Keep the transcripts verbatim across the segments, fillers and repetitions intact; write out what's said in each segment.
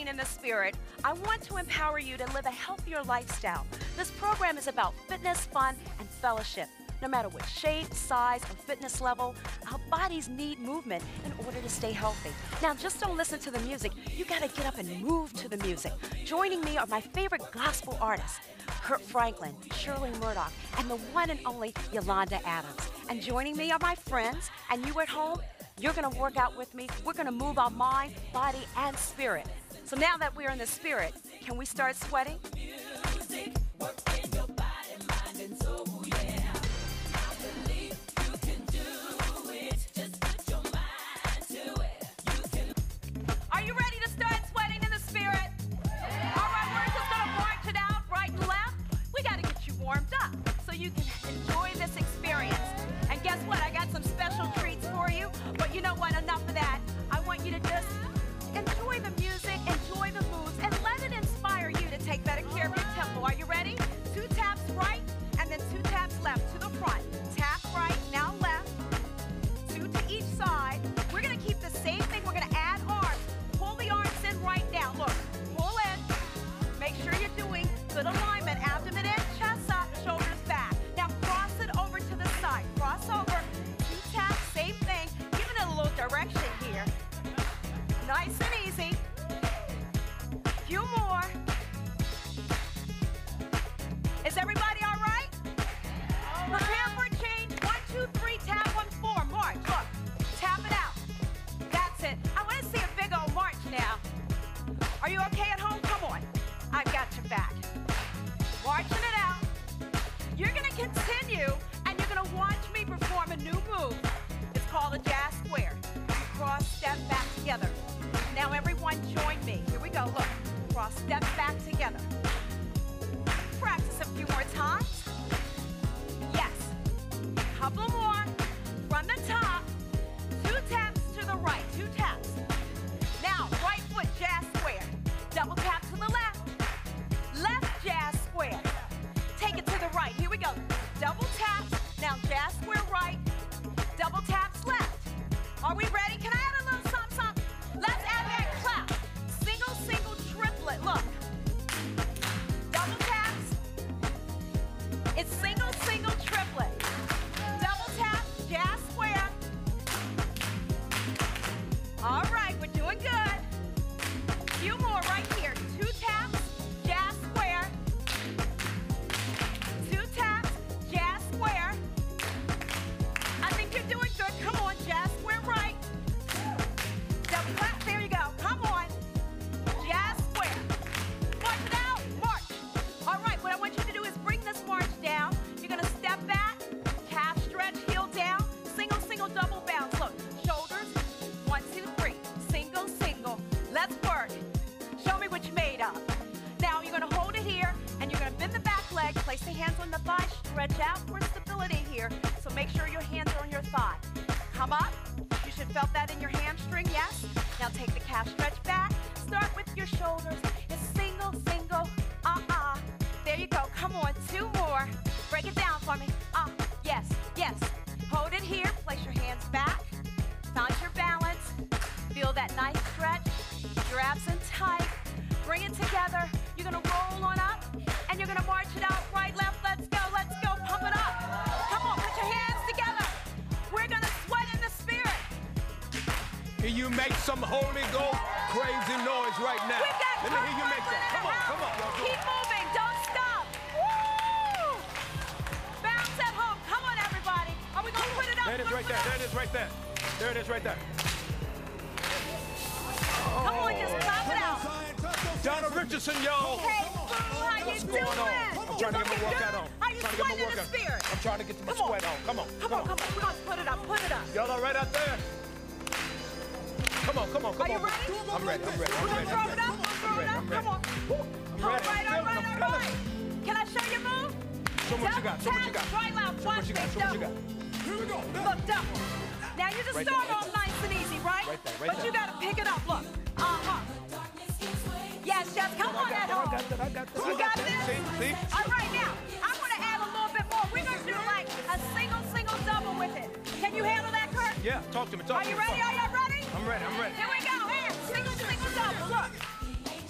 Sweating in the Spirit, I want to empower you to live a healthier lifestyle. This program is about fitness, fun, and fellowship. No matter what shape, size, or fitness level, our bodies need movement in order to stay healthy. Now, just don't listen to the music. You gotta get up and move to the music. Joining me are my favorite gospel artists, Kurt Franklin, Shirley Murdoch, and the one and only Yolanda Adams. And joining me are my friends, and you at home, you're gonna work out with me. We're gonna move our mind, body, and spirit. So now that we're in the spirit, can we start sweating? Music, work in your body, mind, and soul, yeah. I believe you can do it. Just put your mind to it. You can. Are you ready to start sweating in the spirit? Yeah. All right, we're just gonna march it out right and left. We gotta get you warmed up so you can enjoy this experience. And guess what? I got some special treats for you. But you know what? Enough of that. I want you to just enjoy the music, enjoy the moves, and let it inspire you to take better care of your tempo. Are you ready? Two taps right, and then two taps left to the front. Tap right, now left. Two to each side. We're gonna keep the same thing. We're gonna add arms. Pull the arms in right now. Look, pull in. Make sure you're doing good alignment. Abdomen in, chest up, shoulders back. Now cross it over to the side. Cross over. Two taps, same thing. Giving it a little direction here. Nice and easy. Few more. Is everybody all right? Prepare for a change. One, two, three, tap on four. March. Look. Tap it out. That's it. I want to see a big old march now. Are you okay at home? Come on. I've got your back. Marching it out. You're going to continue, and you're going to watch me perform a new move. It's called a jazz square. Cross, step, back together. Now everyone join me. Here we go, look. Cross, step back together. Practice a few more times. Yes. Couple more. From the top. Two taps to the right, two taps. Now, right foot jazz square. Double tap to the left. Left jazz square. Take it to the right. Here we go. Double taps. Now jazz square right. Double taps left. Are we ready? Can I add a little something, something? Let's add that clap. Single, single, triplet. Look. Double taps. It's single, single, triplet. Double tap, jazz square. All right, we're doing good. Few more right here. Two taps, jazz square. Two taps, jazz square. I think you're doing good. Come on, jazz square right. Double clap. There you go. Come on. Jazz square. March it out. March. All right, what I want you to do is bring this march down. You're going to step back, calf stretch, heel down, single, single, double bounce. Look, shoulders, one, two, three. Single, single. Let's work. Show me what you made of. Now you're going to hold it here, and you're going to bend the back leg, place the hands on the thigh, stretch out for stability here. So make sure your hands are on your thigh. Come up. You should have felt that in your hamstring, yes? Now take the calf stretch back. Start with your shoulders. It's single, single, uh-uh. There you go. Come on, two more. Break it down for me. Uh, yes, yes. Hold it here. Place your hands back. Find your balance. Feel that nice stretch. Your abs in tight. Bring it together. You're going to roll on up, and you're going to march it out right, left. Let's go, let's go. Pump it up. Come on, put your hands together. We're going to sweat in the spirit. Hear you make some Holy Ghost crazy noise right now. We got Let me hear you make that. Come on, come on. Keep moving. Don't stop. Woo! Bounce at home. Come on, everybody. Are we going to put it up? There it is right there. There it is right there. There it is right there. Come on, just pop it out. Donna Richardson, y'all. Hey, Boo, how you What's doing? going on? I'm trying to get my workout on. Are you Trying to get sweating my in the workout. spirit? I'm trying to get my Come on. sweat on. Come on. Come on, come on. We're going to put it up. Put it up. Y'all all right out there? Come on, come on, come Are you on. ready? I'm ready, I'm ready, I'm We're going ready. to throw it up. We'll throw it up. I'm ready. Come on. I'm All ready. right, all I'm right, feeling it, all I'm feeling right. Can I show you a move? Show me what you got, show me what you got. Right left. Show me what you got, show me what you got. Here we go. Look, double. Now you just Right start there. off nice and easy, right? Right there, right but there. you got to pick it up. Look. Uh-huh. Yes, yes. Come on, I got at that, home. I got that, I got that. You I got that. this? See, see? All right, now, I'm going to add a little bit more. We're going to do like a single, single, double with it. Can you handle that, Kurt? Yeah, talk to me, talk Are to you me. ready? Are you ready? I'm ready, I'm ready. Here we go. Here. Single, single, double. Look.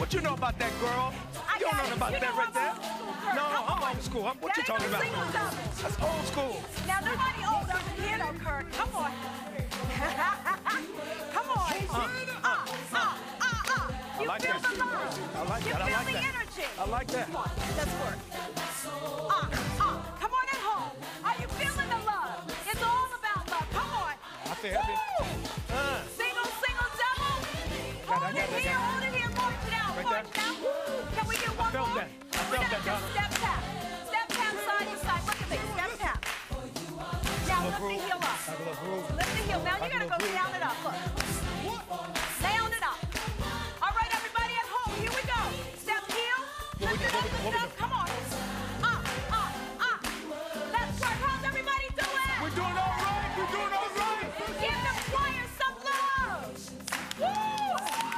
What you know about that, girl? I You don't got know it. about You that know right I'm there. old school, Kurt. No, Come I'm on. old school. What That you ain't talking no about? single doubles. That's old school. Now, nobody old up in here, though, Kurt. Come on. Come on. Uh, uh, uh, uh, uh. I You like feel that. the love. I like you that. I feel like the that. energy. I like that. Come on. Let's work. Uh, uh. Come on at home. Are you feeling the love? It's all about love. Come on. I feel it. Uh, Single, single, double. Got Hold it, it got it, here, got it. hold it here. March it out, Right march there. it out. Can we get one felt more? that. I We're felt gonna that, just Donna. step tap. Step tap side to side. Look at me. Step tap. Now lift the groove. heel up. Like a little groove. Lift the heel. Now you Like a gotta go little groove. down it up. Look. Down it up. All right, everybody at home. Here we go. Step heel. What we Lift do, it what up we do, and what we up. do? Come on. Uh, uh, uh. Let's work. How's everybody doing? we're doing all right. We're doing all right. Give the players some love. Woo!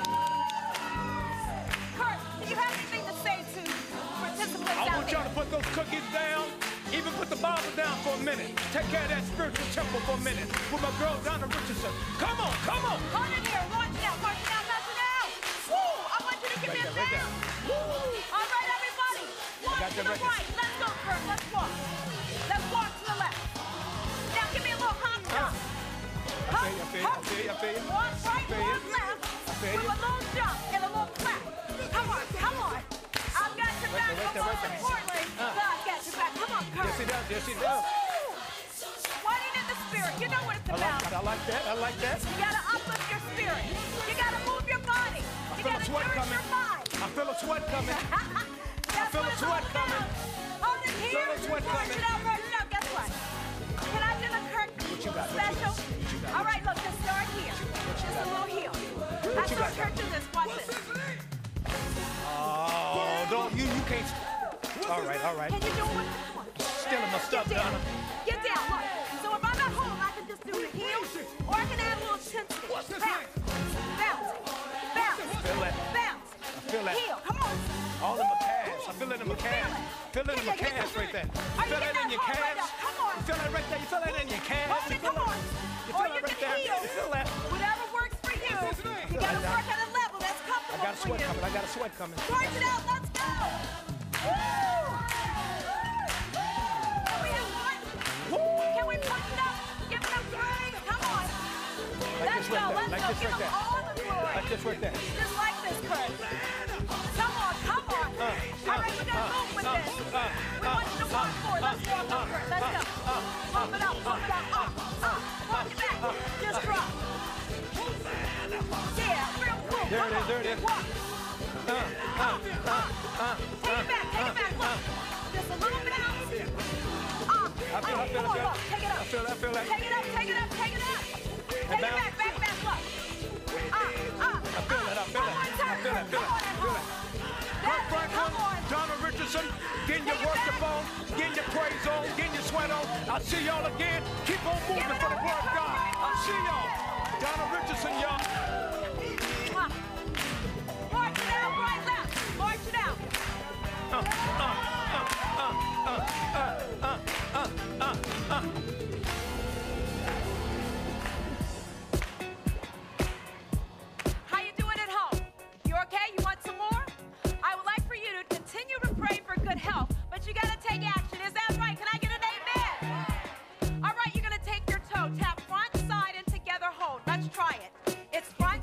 Kurt, do you have anything to say to participants I out want y'all there? to put those cookies down. Even put the Bible down for a minute. Take care of that spiritual temple for a minute. With my girl, Donna Richardson. Come on, come on. Hold it here. Launch it out. Launch it out. Launch it out. Woo! I want you to give me Right a there, right down. there. Woo! All right, everybody. Walk Got to that the right there. right. Let's go, Kurt. Let's walk. Let's walk to the left. Now give me a little hop jump. I feel you, I feel you, I feel you, I feel you. Walk right, I feel you. walk left. I feel With you. a little jump and a little clap. Come on, come on. I've got your back. Right there, right But there, most right there. importantly, Uh. God's got your back. Come on, Kurt. Yes, he does. Yes, he does. Fighting in the spirit. You know what it's I about. like that. I like that. I like that. You gotta uplift your spirit. You gotta move your body. You feel a gotta sweat nourish coming. your mind. I feel a sweat coming. That's feel what a it's sweat all coming. about. Hold it here. Feel a sweat March coming. it out, march it out. Guess what? Can I do the Kirk What you got? What you special? got? What you got? All right, look, just start here. Just a little heel. I you saw got? Kirk do this. Watch this. Oh, don't you? You can't. All right, all right. Can you do it? Come on. Stealing my stuff, Get down. Donna. Get down. Look. So if I'm at home, I can just do the heel, or I can add a little intensity. What's this Bounce. Bounce. Bounce. Feel that. Bounce. I feel that. Heel. Come on. All in my calves. I feel it in my You feel calves. it. Feel it in my Yeah, yeah, calves yeah. right there. Are You you feel it getting in your that hard right calves? now? Come on. You feel it right there. You feel it in your calves. Hold You it. feel Come it. on. You Or feel you it right can there. heel. You feel that? Whatever works for you. You gotta work at a level that's I comfortable got a for sweat you. coming. I got a sweat coming. March it out. Let's go. Woo! Can we have one? Can we punch it up? Give it up three. Come on. Like Let's this go. right there. Let's Like go. this Give right them there. all the glory. Like this right there. Just like this, Kurt. Come on, come on. Uh, All right, we gotta move with uh, this. uh, We want you to walk forward. Let's walk over it. Let's go. Pump it up, pump it up. Up, up. Walk it back. Just drop. Yeah, real cool. There Come it is, on. there it is. Walk. Uh, uh, uh, uh, Take it back, take it back. Look. Just a little bit out. Up, I feel, I up. feel, Come on, I look. feel. Take it up. I feel that, I feel that. Take it up, take it up, take it up. Take it bounce. back, back, back. Look. Up, up. I feel it, I feel One it. more I time, feel it, Kurt. feel Come it, on, at feel home. it. Kurt That's it. Franklin, Come on. Donna Richardson, getting your Take it worship back. on, getting your praise on, getting your sweat on. I'll see y'all again. Keep on moving Give it for the up, word of give it God. up. I'll see y'all. Donna Richardson, y'all. Up. March it out, right, left. March it out. Uh, uh, uh, uh, uh, uh, uh, uh, uh. How you doing at home? You okay? You want some more? I would like for you to continue to pray for good health, but you gotta take action. Is that right? Can I get an amen? All right, you're gonna take your toe, tap front, side, and together hold. Let's try it. It's front,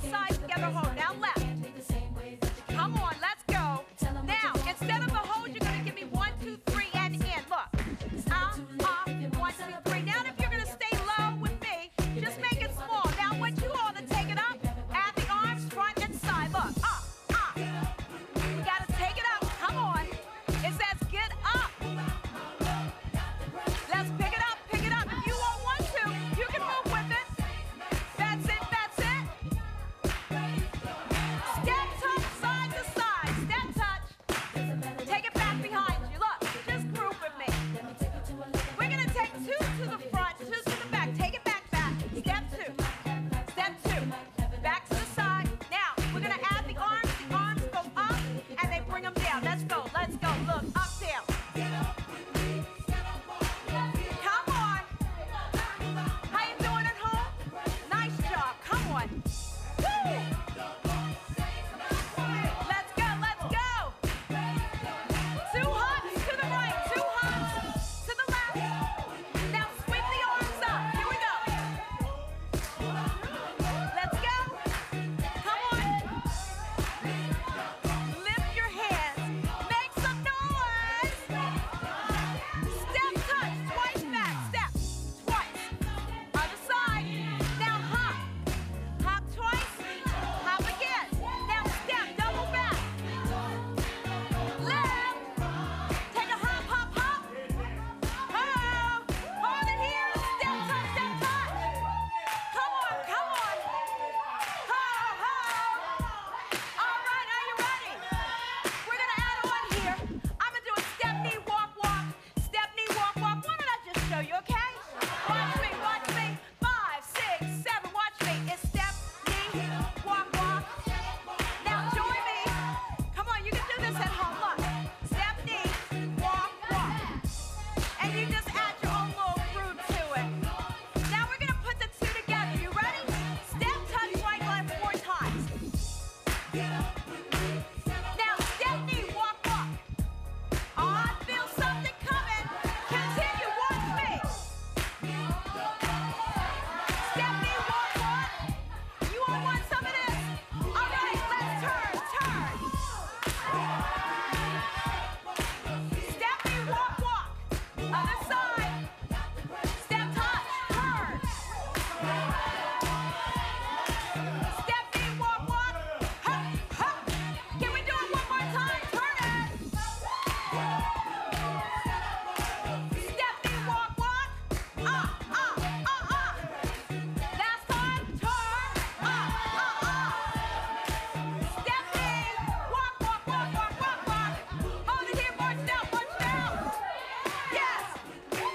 Other side. Step touch. Turn. Step beat, walk, walk. Hop, hop. Can we do it one more time? Turn it. Step beat, walk, walk. Ah, ah, ah, ah. Last time. Turn. Ah, ah, ah. Step beat. Walk, walk, walk, walk, walk, walk. Hold it here, march down, march down. Yes.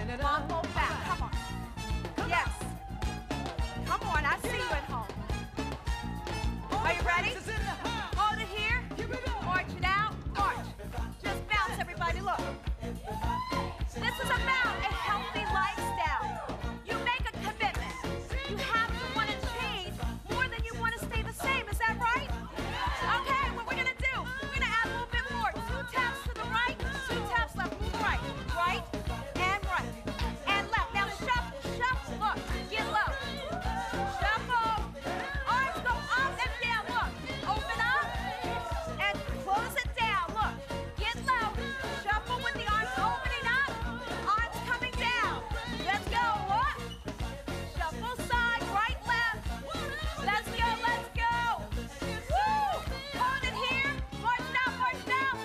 Mambo back. Come on. Yes. Come on, I see you at home. Are you ready? Hold it here. March it out. March. Just bounce, everybody. Look. This is about a healthy lifestyle. You make a commitment. You have to want to change more than you want to stay the same. Is that right? Okay, what we're going to do, we're going to add a little bit more. Two taps to the right, two taps left. Move right. Right and right. And left. Now shuffle, shuffle. Look, get low. Shuffle. Arms go up and down. Look. Open up and close it down. Look. Get low. Shuffle with the arms opening up. Arms coming down. Let's go. Look. Shuffle side, right, left. Let's go, let's go. Woo! Hold it here. March it out, march it out.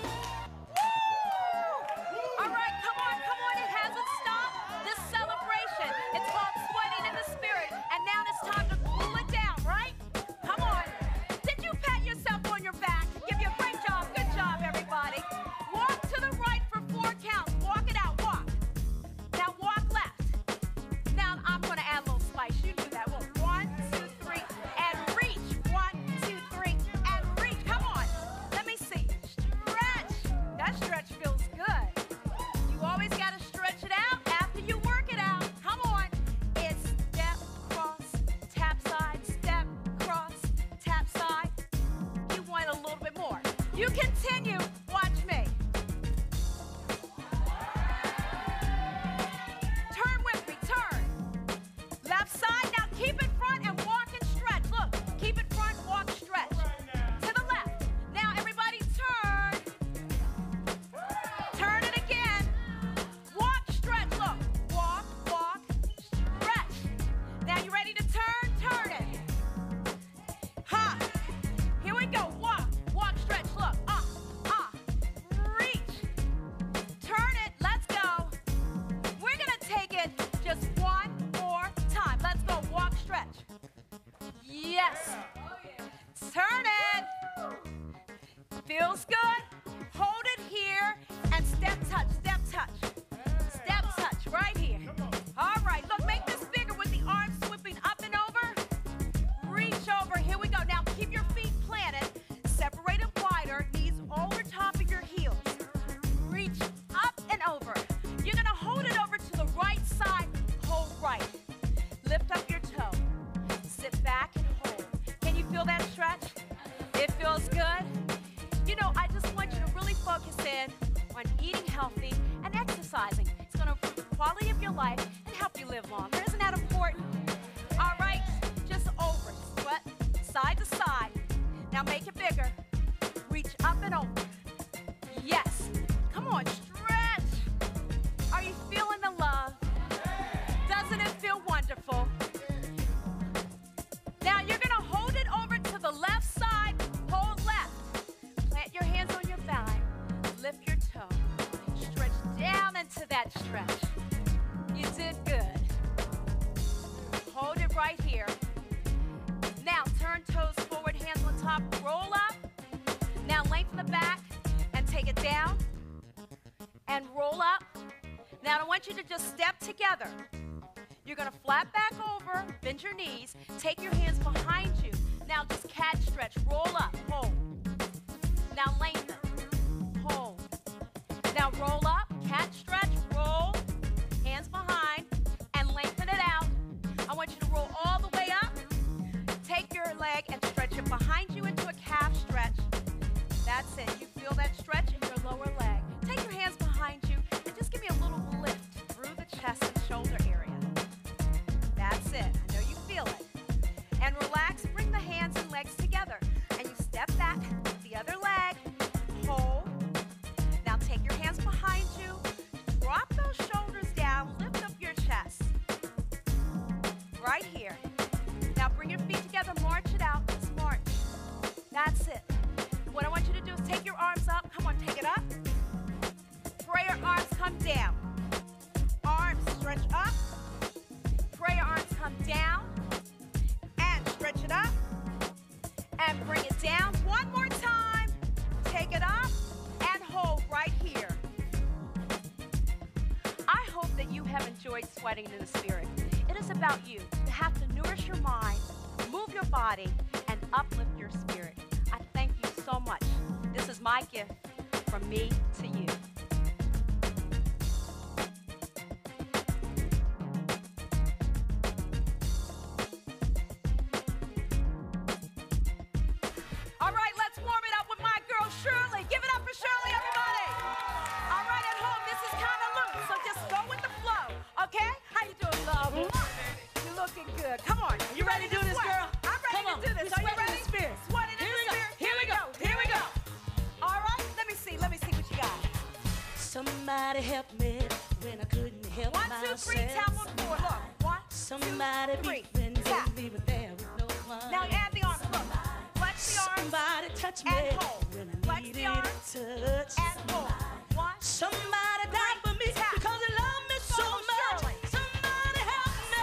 Woo! All right, come on, come on. It hasn't stopped. This celebration. It's called Sweating in the Spirit. And now it's time to cool it down, right? Come on. Did you pat yourself on your back? Give you a great job. Good job, everybody. Walk to the right for four counts. Walk it out. Walk. Now walk left. Now I'm going to add a little spice. You knew that. Well, one, two, three, and reach. One, two, three, and reach. Come on. Let me see. Stretch. That stretch feels good. You always got to stretch it out after you work it out. Come on. It's step, cross, tap side, step, cross, tap side. You want a little bit more. You continue. Watch me. Turn with me. Turn. Left side. Now keep it front and walk and stretch. Look. Keep it front, walk, stretch. To the left. Now everybody turn. Turn it again. Walk, stretch. Look. Walk, walk, stretch. Now you ready to turn? Turn it. Ha. Here we go. Walk, walk, stretch. Look. Ah, ah. Reach. Turn it. Let's go. We're going to take it just one more time. Let's go. Walk, stretch. Yes. Turn it. Feels good. Hold it here and step touch, step touch. Step touch right here. All right. Look, make this bigger with the arms sweeping up and over. Reach over. Here we go. Now keep your feet planted. Separate it wider. Knees over top of your heels. Reach up and over. You're going to hold it over to the right side. Hold right. Lift up your toe. Sit back and hold. Can you feel that stretch? It feels good. You know, I just want you to really focus in on eating healthy and exercising. It's going to improve the quality of your life and help you live longer. Isn't that important? All right, just over. Sweat side to side. Now make it bigger. Reach up and over. Yes. Come on, stretch. Are you feeling the love? Doesn't it feel wonderful? Now you're going to hold it over to the left side. Hold left. Plant your hands on your belly. Lift your toe. Stretch down into that stretch. You did good. Hold it right here. Now turn toes forward, hands on top. Roll up. Now lengthen the back and take it down. And roll up. Now I want you to just step together. You're going to flat back over, bend your knees, take your hands behind you. Now just cat stretch, roll up, hold. Now lengthen, hold. Now roll up, cat stretch, roll, hands behind, and lengthen it out. I want you to roll all the way up. Take your leg and stretch it behind you into a calf stretch. That's it. You feel that stretch in your lower leg. Take your hands behind you and just give me a little lift through the chest and shoulder area. That's it. I know you feel it. And relax. Bring the hands and legs together. And you step back, the other leg, hold. Now take your hands behind you. have enjoyed sweating in the spirit. It is about you to have to nourish your mind, move your body, and uplift your spirit. I thank you so much. This is my gift from me to you. All right, let's warm it up with my girl, Shirley. Give it up for Shirley, everybody. All right, at home, this is kind of loose, so just go with the flow, okay? How you doing, love? You're looking good. Come on. You ready to do this, girl? I'm ready Come to on. do this. We're Are you sweating in ready? the spirit. Sweating in Here the we go. spirit. Here we go. Here we go. All right, let me see. Let me see what you got. Somebody help me when I couldn't help One, two, myself. three, tap on four. Look. One, Somebody two, three. beat when Tap. we were there with no one. Now add the arms. Look. Flex the arms Somebody touch me and hold. when I Flex the needed arms a touch. and hold. One. Somebody died for me Tap. because they love me so Follow much. Shirley. Somebody help me.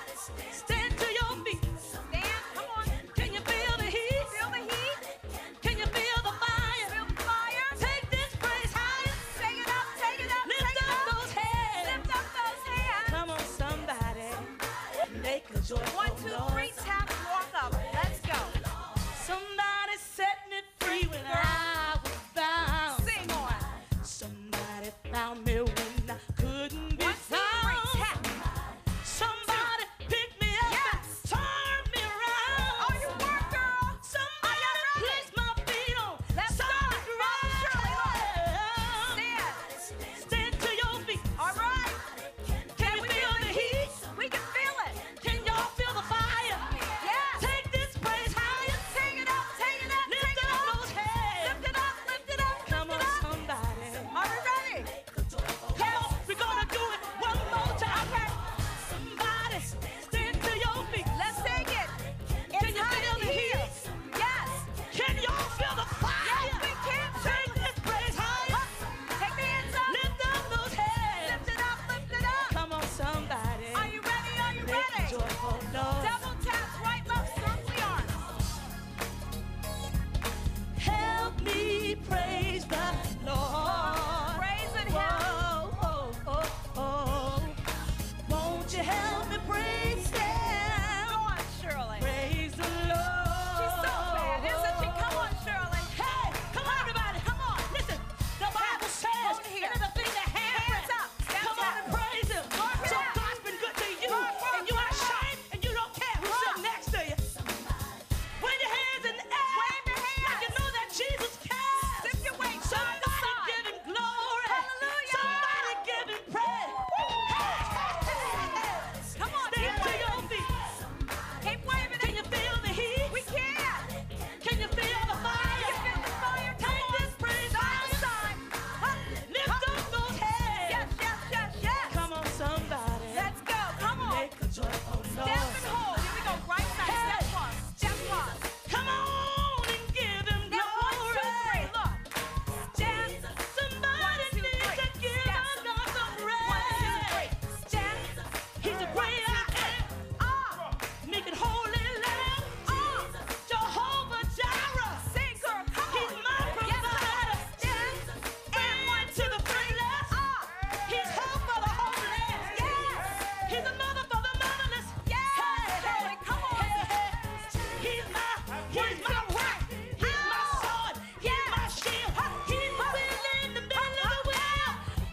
Stand to your feet. Stand. Come on. Can you feel the heat? Feel the heat. Can you feel the fire? Feel the fire. Take this praise higher. Take it up. Take it up. Lift Take it up up. those hands. Lift up those hands. Come on, somebody. Make a joyful One, two, three, noise. tap, walk up. Let's go. Somebody set me free when I was bound. Sing on. Somebody found me when I couldn't be One, two, found. three, tap. Somebody picked me up Yes. and turned me around. Oh, you work, girl. Somebody Are you ready? placed my feet on Let's solid go. Follow Shirley, ground. Stand. Stand to your feet. All right. Can you we feel the heat? We can feel it. Can y'all feel the fire? Yes. Take this praise higher. Take it up. Take it up. Lift Take it up up. those hands. Lift it up. Lift it up. Come Lift on, it up. somebody. Are we ready? Come on, we're gonna do it one more time. Okay. Somebody stand to your feet. Let's take it. Can It's you hot feel in the here. heat? Yes. Can y'all feel the fire? Yes, we can. Take this praise higher. Take the hands up. Lift up those hands. Lift it up. Lift it up. Come on, somebody. Are you ready? Are you Make a ready? joyful noise. Double taps, right, left, circle the arms. Help me praise the Lord. Praise and Whoa, help. oh, oh, oh. Won't you help me praise Go Him? on, Shirley. Praise the Lord. She's so bad, isn't she? Come on, Shirley. Hey, come on, everybody. Come on. Listen, the Bible says Hold it here. everything that has Hands breath, up. Stand come up. on and praise Him. Work it So out. God's been good to you, Work, work, and you work, are ashamed, and you don't care who's Work. sitting next to you. Wave your hands in the air. Wave your hands. Like you know that Jesus cares. Sip your weight side to Somebody side. give Him glory. Hallelujah. Somebody give Him praise. Come on, Stand keep to your waving. feet. Keep waving Can it. you feel the heat? We can. Can you feel the fire? You feel the fire? Come Take on. this praise Side to higher. side. Huh. Lift up those hands. Yes, yes, yes, yes. Come on, somebody. Let's go. Come on. Make a joyful Step noise. and hold. Here we go. Right side. Hey. Step pause. Step pause. Come on and give Him Now, one, two, glory. three. Look. Step. Somebody One, two, needs three. to give Step. our God some One, two, praise. three. Step. He's a great I am. Ah. Make it holy lamb. Ah. Jehovah Jireh. Sing, girl. Come He's on. my Yes, provider. Step. And one to the friendless. Ah. He's hope for the homeless. Yes. He's a mother for the motherless. Yes, Hey, Shirley, come on. hey, hey. He's my, he's my rock. He's my sword. He's my shield. He's the wind in the middle of the wheel.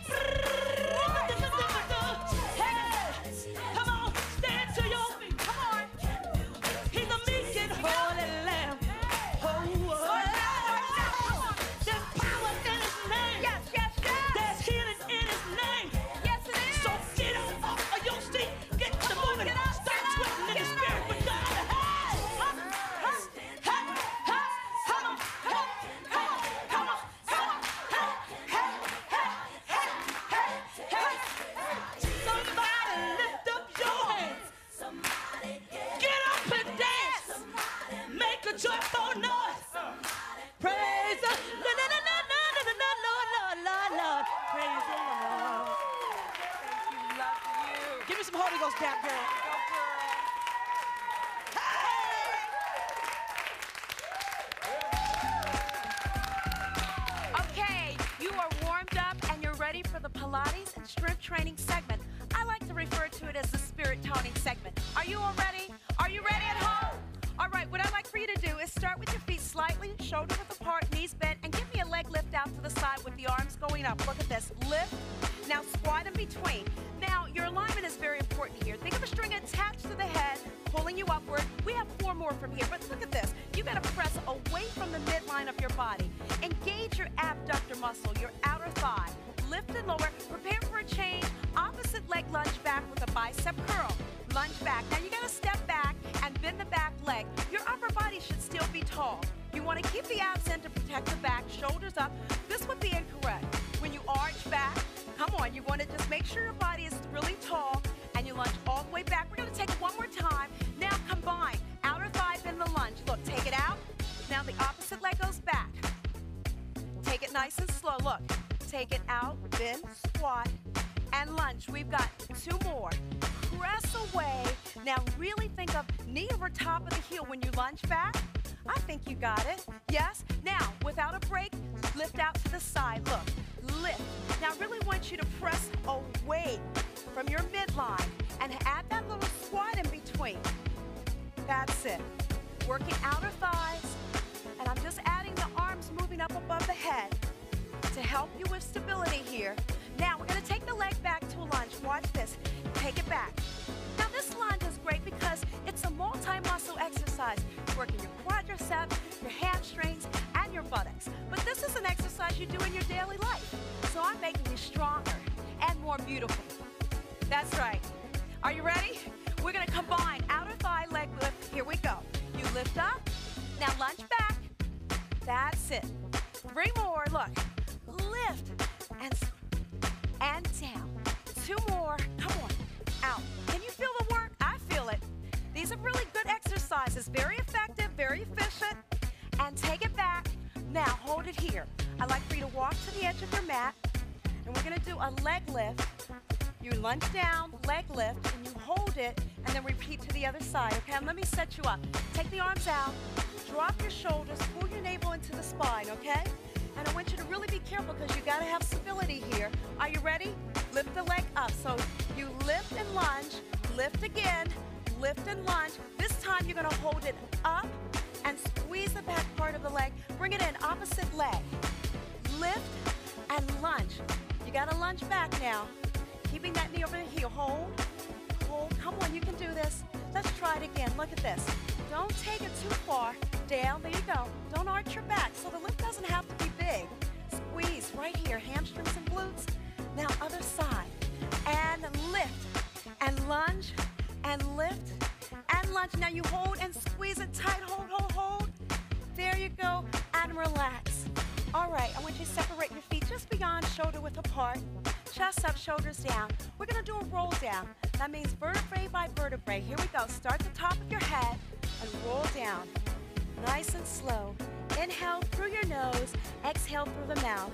Hey, come on, stand to your feet. Come on. He's a meek and holy lamb. Oh, oh, oh. There's power in His name. Yes, yes, yes. There's healing in His name. Yes, it is. So get up off of your seat. Get to moving. get up, Start get up, sweating in get the up. spirit with God. Hey! Huh? Huh? Huh? Huh? Come on. Come on. Come on. Come on. Come on. Hey, hey, hey, hey, hey, hey. Somebody lift up your hands. Get up and dance. Make a joyful noise. Praise the Lord. Lord, Lord, Lord, Lord. Praise the Lord. Love you. Give me some Holy Ghost tap, girl. Go, girl. Okay, you are warmed up and you're ready for the Pilates and strength training segment. I refer to it as the spirit toning segment. Are you all ready? Are you ready at home? All right, what I'd like for you to do is start with your feet slightly shoulder width apart, knees bent, and give me a leg lift out to the side with the arms going up. Look at this. Lift. Now squat in between. Now, your alignment is very important here. Think of a string attached to the head, pulling you upward. We have four more from here, but look at this. You got to press away from the midline of your body. Engage your abductor muscle, your outer thigh. Lift and lower. Prepare for a change. Opposite leg lunge back with a bicep curl. Lunge back. Now you got to step back and bend the back leg. Your upper body should still be tall. You want to keep the abs in to protect the back, shoulders up. This would be incorrect. When you arch back, come on, you want to just make sure your body is really tall and you lunge all the way back. We're going to take it one more time. Now combine. Outer thigh, bend the lunge. Look, take it out. Now the opposite leg goes back. Take it nice and slow. Look, take it out, bend, squat, and lunge. We've got two more. Press away. Now really think of knee over top of the heel when you lunge back. I think you got it. Yes? Now, without a break, lift out to the side. Look, lift. Now I really want you to press away from your midline and add that little squat in between. That's it. Working outer thighs, and I'm just adding the arms moving up above the head to help you with stability here. Now we're going to take the leg back to a lunge. Watch this. Take it back. Now this lunge is great because it's a multi-muscle exercise. You're working your quadriceps, your hamstrings, and your buttocks. But this is an exercise you do in your daily life. So I'm making you stronger and more beautiful. That's right. Are you ready? We're going to combine outer thigh leg lift. Here we go. You lift up. Now lunge back. That's it. Three more. Look. Lift and and down. Two more. Come on. Out. Can you feel the work? I feel it. These are really good exercises. Very effective, very efficient. And take it back. Now hold it here. I'd like for you to walk to the edge of your mat. And we're going to do a leg lift. You lunge down, leg lift, and you hold it, and then repeat to the other side. Okay, and let me set you up. Take the arms out. Drop your shoulders. Pull your navel into the spine, okay? And I want you to really be careful because you got to have stability here. Are you ready? Lift the leg up. So you lift and lunge, lift again, lift and lunge. This time you're going to hold it up and squeeze the back part of the leg. Bring it in, opposite leg. Lift and lunge. You got to lunge back now. Keeping that knee over the heel. Hold, hold. Come on, you can do this. Let's try it again. Look at this. Don't take it too far. Down, there you go. Don't arch your back, so the lift doesn't have to be big. Squeeze right here, hamstrings and glutes. Now other side, and lift, and lunge, and lift, and lunge. Now you hold and squeeze it tight, hold, hold, hold. There you go, and relax. All right, I want you to separate your feet just beyond shoulder width apart. Chest up, shoulders down. We're gonna do a roll down. That means vertebrae by vertebrae. Here we go, start the top of your head and roll down. Nice and slow. Inhale through your nose, exhale through the mouth.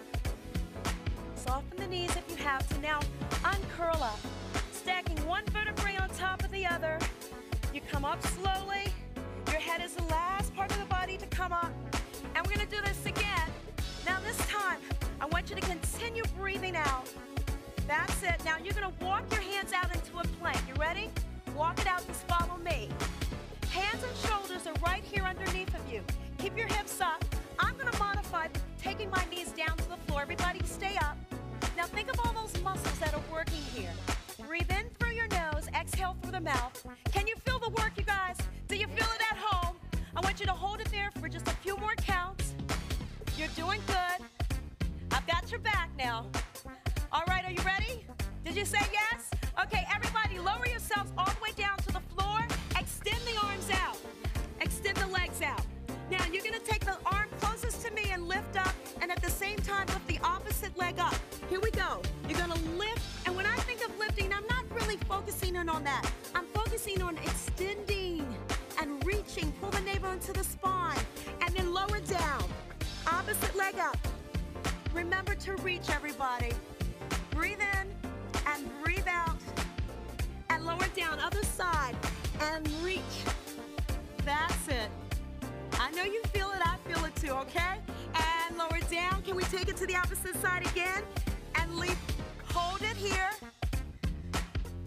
Soften the knees if you have to. Now, uncurl up. Stacking one vertebrae on top of the other. You come up slowly. Your head is the last part of the body to come up. And we're gonna do this again. Now this time, I want you to continue breathing out. That's it. Now you're gonna walk your hands out into a plank. You ready? Walk it out, just follow me. Hands and shoulders are right here underneath of you. Keep your hips up. I'm gonna modify taking my knees down to the floor. Everybody stay up. Now think of all those muscles that are working here. Breathe in through your nose, exhale through the mouth. Can you feel the work, you guys? Do you feel it at home? I want you to hold it there for just a few more counts. You're doing good. I've got your back now. All right, are you ready? Did you say yes? Okay, everybody lower yourselves all the way down to the floor. Extend the arms out. Extend the legs out. Now you're gonna take the arm closest to me and lift up, and at the same time lift the opposite leg up. Here we go. You're gonna lift, and when I think of lifting, I'm not really focusing in on that. I'm focusing on extending and reaching. Pull the navel into the spine, and then lower down. Opposite leg up. Remember to reach, everybody. Breathe in and breathe out, and lower down. Other side, and reach. That's it. I know you feel it, I feel it too, okay? And lower down. Can we take it to the opposite side again? And leave, hold it here.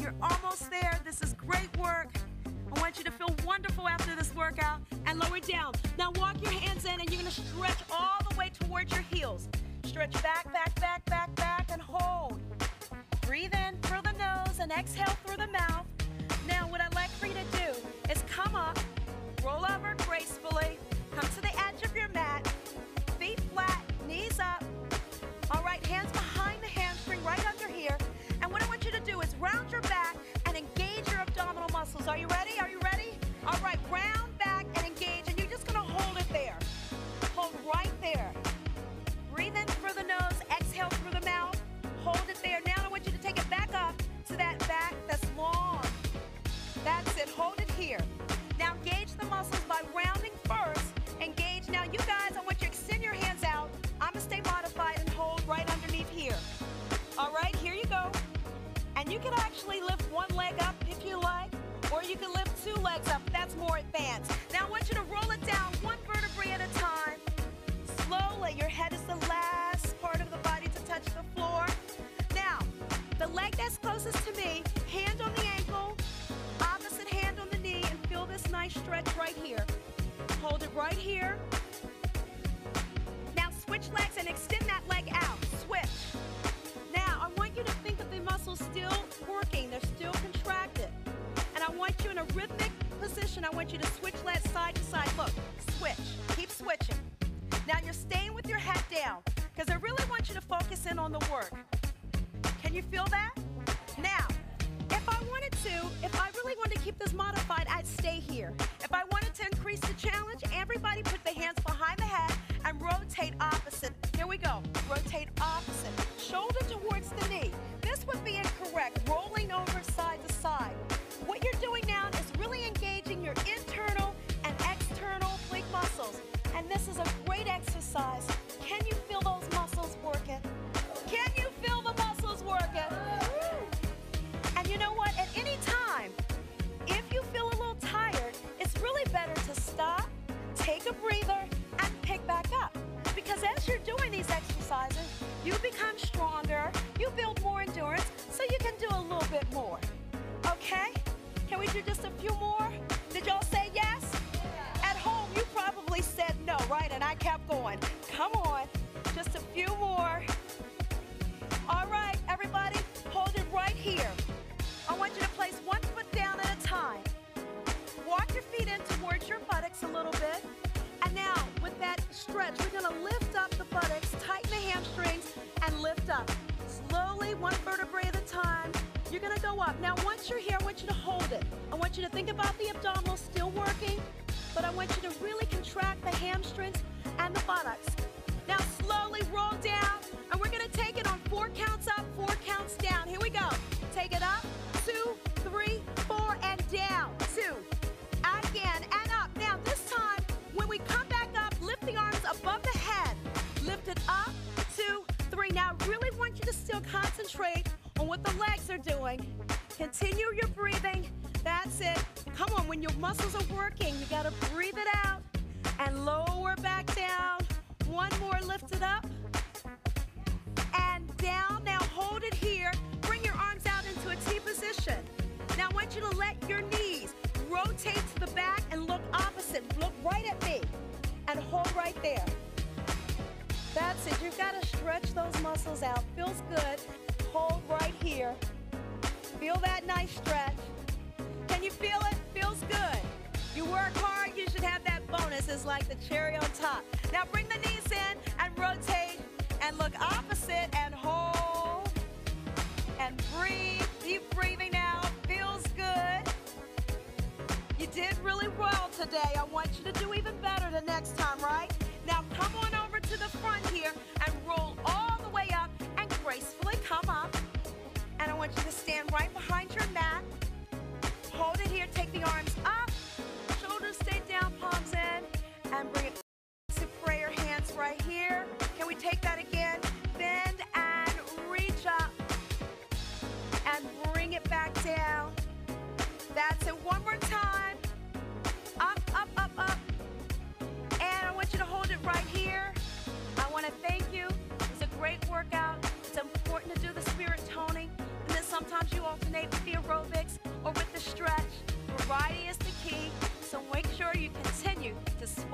You're almost there. This is great work. I want you to feel wonderful after this workout and lower down. Now walk your hands in and you're gonna stretch all the way towards your heels. Stretch back, back, back, back, back, and hold. Breathe in through the nose and exhale through the mouth. Now what I'd like for you to do is come up, roll over gracefully, come to the edge of your mat, feet flat, knees up. All right, hands behind the hamstring, right under here. And what I want you to do is round your back and engage your abdominal muscles. Are you ready? Are you ready? All right, round back and engage, and you're just gonna hold it there. Hold right there. Breathe in through the nose, exhale through the mouth. Hold it there. Now I want you to take it back up to that back that's long. That's it. Hold it here. Now engage the muscles by rounding first. Engage. Now you guys, I want you to extend your hands out. I'm gonna stay modified and hold right underneath here. All right, here you go. And you can actually lift one leg up if you like, or you can lift two legs up. That's more advanced. Now I want you to roll it down one vertebrae at a time. Slowly, your head is the last part of the body to touch the floor. Now, the leg that's closest to me, hand on the ankle, opposite hand on the knee, and feel this nice stretch right here. Hold it right here. Now switch legs and extend that leg out. Switch. Now, I want you to think of the muscles still working. They're still contracted. And I want you in a rhythmic position. I want you to switch legs side to side. Look, switch. Keep switching. Now you're staying with your head down because I really want you to focus in on the work. Can you feel that? Now, if I wanted to, if I really wanted to keep this modified, I'd stay here. If I wanted to increase the challenge, everybody put the hands behind the head and rotate opposite. Here we go. Rotate opposite. Shoulder towards the knee. This would be incorrect. Rolling over side to side. What you're doing now is really engaging your internal and external oblique muscles. And this is a great exercise. Can you feel those muscles working? Can you feel the muscles working? And you know what? At any time, if you feel a little tired, it's really better to stop, take a breather, and pick back up. Because as you're doing these exercises, you become stronger, you build more endurance, so you can do a little bit more. Okay? Can we do just a few more? Did y'all say yes? At home, you probably said no, right? And I kept going. Come on, just a few more. All right, everybody, hold it right here. I want you to place one foot down at a time. Walk your feet in towards your buttocks a little bit. And now, with that stretch, we're gonna lift up the buttocks, tighten the hamstrings, and lift up. Slowly, one vertebrae at a time. You're gonna go up. Now, once you're here, I want you to hold it. I want you to think about the abdominals still working, but I want you to really contract the hamstrings and the buttocks. Now, slowly roll down, and we're gonna take it on four counts up, four counts down. Here we go. Take it up, two, three, four, and down. Two, again, and up. Now, this time, when we come back up, lift the arms above the head. Lift it up, two, three. Now, I really want you to still concentrate on what the legs are doing. Continue your breathing. That's it. Come on, when your muscles are working, you gotta breathe it out and lower back down. One more, lift it up and down. Now hold it here. Bring your arms out into a T position. Now I want you to let your knees rotate to the back and look opposite. Look right at me and hold right there. That's it. You've got to stretch those muscles out. Feels good. Hold right here. Feel that nice stretch. Can you feel it? Feels good. You work hard, you should have that bonus. It's like the cherry on top. Now bring the knees in and rotate and look opposite and hold and breathe. Keep breathing now. Feels good. You did really well today. I want you to do even better the next time, right? Now come on over to the front here and roll all the way up and gracefully come up. And I want you to stand right behind your mat. Hold it here. Take the arms up. Shoulders stay down, palms in. And bring it to prayer hands right here. Can we take that again? Bend and reach up. And bring it back down. That's it. One more time. Up, up, up, up. And I want you to hold it right here. I want to thank you. It's a great workout. It's important to do the spirit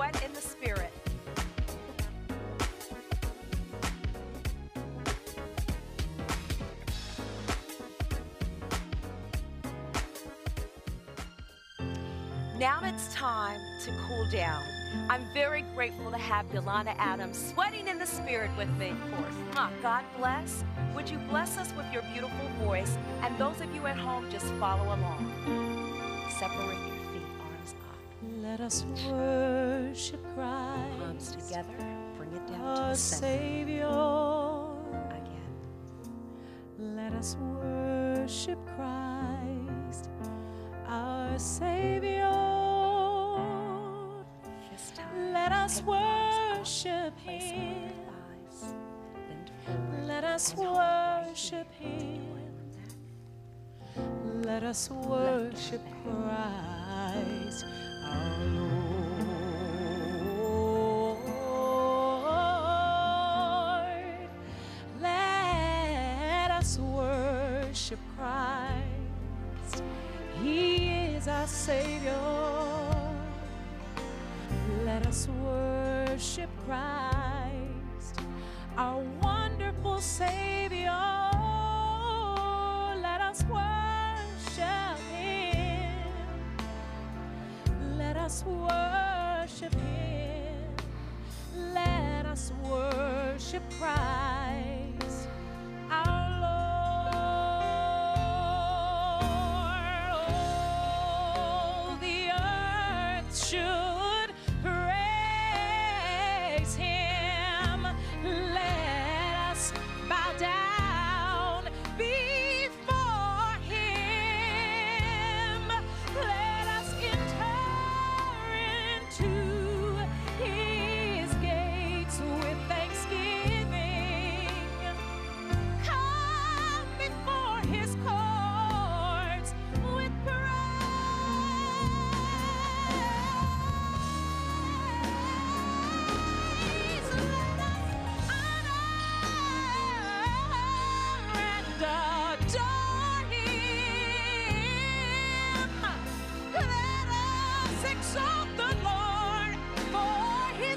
Sweat in the Spirit. Now it's time to cool down. I'm very grateful to have Yolanda Adams sweating in the spirit with me, of course. Ah, God bless. Would you bless us with your beautiful voice? And those of you at home, just follow along. Separate your feet, arms up. Let us worship Christ. Palms together. Bring it down to Our the center. Savior. Again. Let us worship Christ, our Savior. This time. Let us Take the arms worship up. Place them on Him. your thighs. Bend forward. Let us And hold right worship here. Take Him. your weight on that. Let us worship Christ, our Lord. Let us worship Christ. He is our Savior. Let us worship Christ, our wonderful Savior. Let us worship Him. Let us worship Him. Let us worship Christ, our Lord. Oh, the earth should praise Him. Let us bow down before Him. Let us enter into His gates with thanksgiving. Come before His courts with praise. Let us honor and adore Him. Let us exalt the Lord for His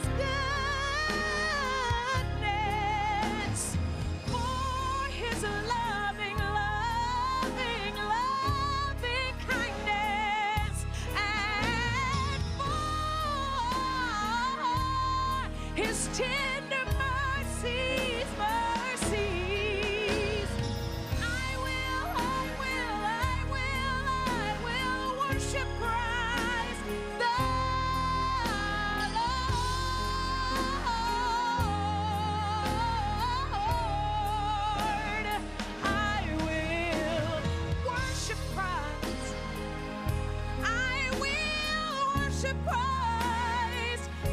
goodness, for His loving, loving, loving kindness, and for His tender mercies, mercies. I will, I will, I will, I will worship Christ the Lord. I will worship Christ. I will worship Christ the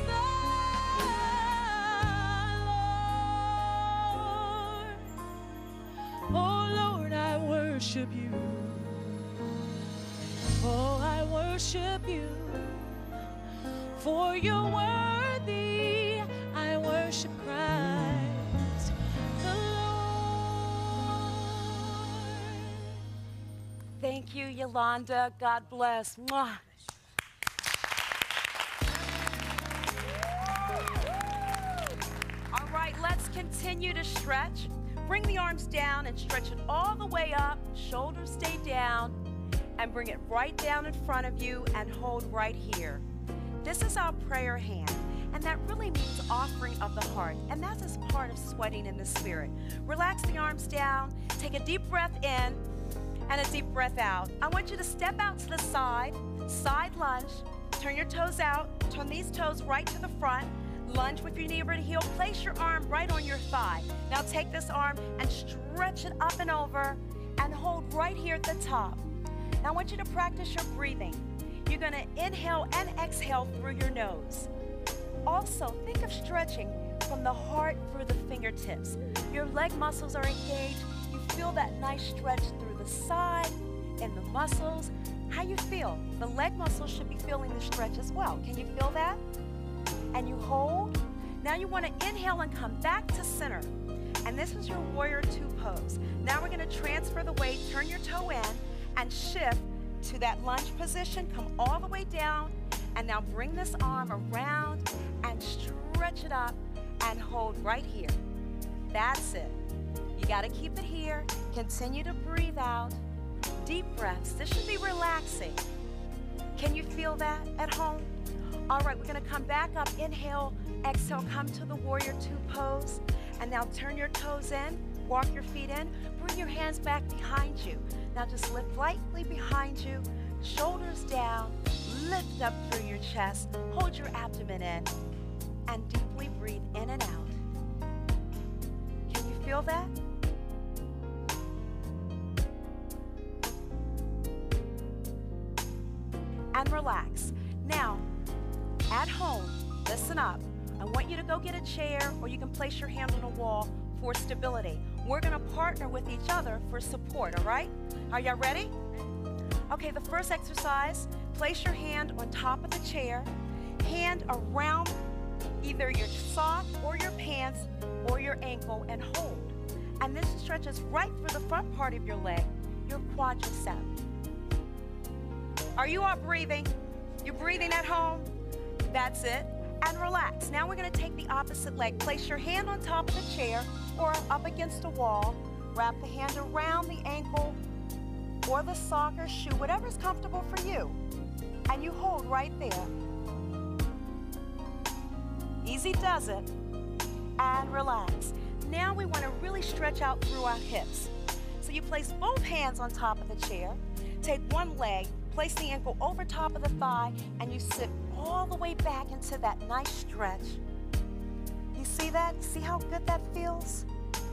Lord. Oh Lord, I worship you. Oh, I worship you. For you're worthy. I worship Christ the Lord. Thank you, Yolanda. God bless. Mwah. All right, let's continue to stretch. Bring the arms down and stretch it all the way up. Shoulders stay down. And bring it right down in front of you and hold right here. This is our prayer hand. And that really means offering of the heart. And that's as part of sweating in the spirit. Relax the arms down. Take a deep breath in and a deep breath out. I want you to step out to the side, side lunge. Turn your toes out. Turn these toes right to the front. Lunge with your knee over the heel. Place your arm right on your thigh. Now take this arm and stretch it up and over and hold right here at the top. Now I want you to practice your breathing. You're going to inhale and exhale through your nose. Also, think of stretching from the heart through the fingertips. Your leg muscles are engaged. You feel that nice stretch through the side and the muscles. How you feel? The leg muscles should be feeling the stretch as well. Can you feel that? And you hold. Now you want to inhale and come back to center. And this is your warrior two pose. Now we're going to transfer the weight, turn your toe in, and shift to that lunge position. Come all the way down And now bring this arm around and stretch it up and hold right here. That's it. You got to keep it here. Continue to breathe out. Deep breaths. This should be relaxing. Can you feel that at home? All right, we're going to come back up. Inhale, exhale, come to the warrior two pose. And now turn your toes in, walk your feet in, bring your hands back behind you. Now just lift lightly behind you, shoulders down, lift up through your chest, hold your abdomen in, and deeply breathe in and out. Can you feel that? And relax. Now, at home, listen up. I want you to go get a chair, or you can place your hand on a wall for stability. We're going to partner with each other for support, all right? Are y'all ready? Okay, the first exercise, place your hand on top of the chair, hand around either your sock or your pants or your ankle, and hold. And this stretches right through the front part of your leg, your quadricep. Are you all breathing? You breathing at home? That's it. And relax. Now we're going to take the opposite leg. Place your hand on top of the chair or up against a wall. Wrap the hand around the ankle or the sock or shoe, whatever's comfortable for you. And you hold right there. Easy does it. And relax. Now we want to really stretch out through our hips. So you place both hands on top of the chair. Take one leg, place the ankle over top of the thigh, and you sit all the way back into that nice stretch. You see that? See how good that feels?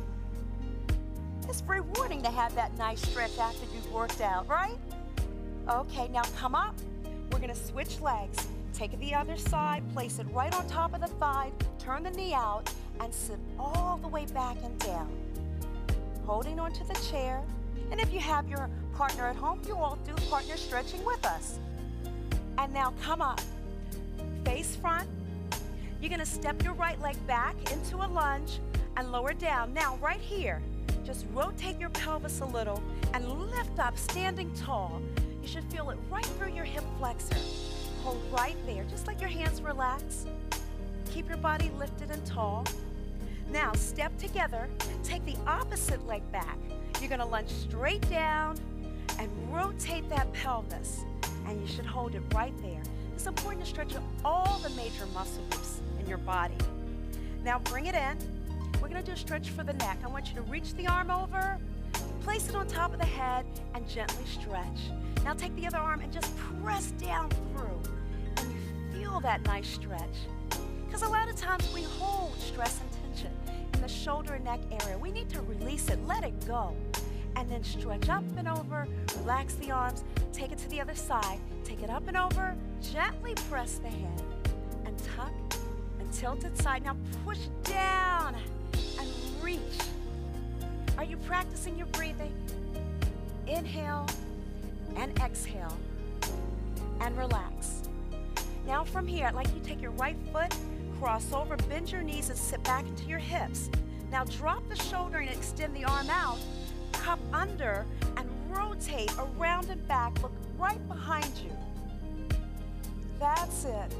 It's rewarding to have that nice stretch after you've worked out, right? Okay, now come up. We're gonna switch legs. Take it the other side, place it right on top of the thigh, turn the knee out, and sit all the way back and down. Holding onto the chair. And if you have your partner at home, you all do partner stretching with us. And now come up. Face front. You're going to step your right leg back into a lunge and lower down. Now, right here, just rotate your pelvis a little and lift up, standing tall. You should feel it right through your hip flexor. Hold right there. Just let your hands relax. Keep your body lifted and tall. Now, step together. Take the opposite leg back. You're going to lunge straight down and rotate that pelvis. And you should hold it right there. It's important to stretch all the major muscle groups in your body. Now bring it in. We're going to do a stretch for the neck. I want you to reach the arm over, place it on top of the head, and gently stretch. Now take the other arm and just press down through. And you feel that nice stretch. Because a lot of times we hold stress and tension in the shoulder and neck area. We need to release it, let it go. And then stretch up and over, relax the arms, take it to the other side, take it up and over, gently press the head, and tuck and tilt it side. Now push down and reach. Are you practicing your breathing? Inhale and exhale and relax. Now from here, I'd like you to take your right foot, cross over, bend your knees and sit back into your hips. Now drop the shoulder and extend the arm out. Cup under and rotate around and back. Look right behind you. That's it.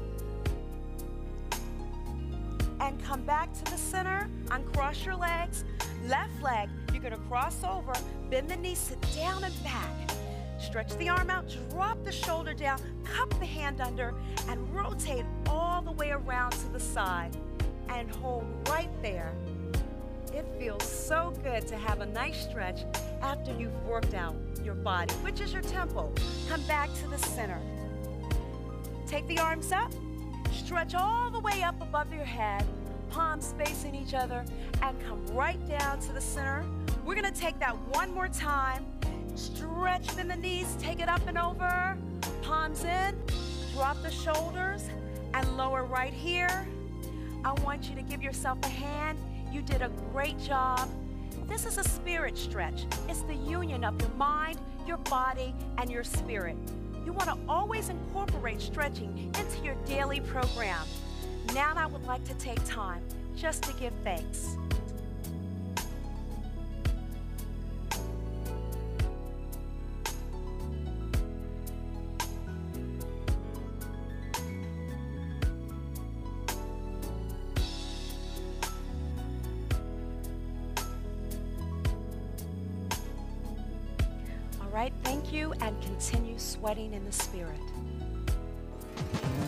And come back to the center. Uncross your legs. Left leg, you're going to cross over, bend the knee, sit down and back. Stretch the arm out, drop the shoulder down, cup the hand under, and rotate all the way around to the side. And hold right there. It feels so good to have a nice stretch after you've worked out your body, which is your temple. Come back to the center. Take the arms up, stretch all the way up above your head, palms facing each other, and come right down to the center. We're gonna take that one more time. Stretch in the knees, take it up and over, palms in, drop the shoulders, and lower right here. I want you to give yourself a hand. You did a great job. This is a spirit stretch. It's the union of your mind, your body, and your spirit. You want to always incorporate stretching into your daily program. Now I would like to take time just to give thanks. All right, thank you, and continue sweating in the Spirit.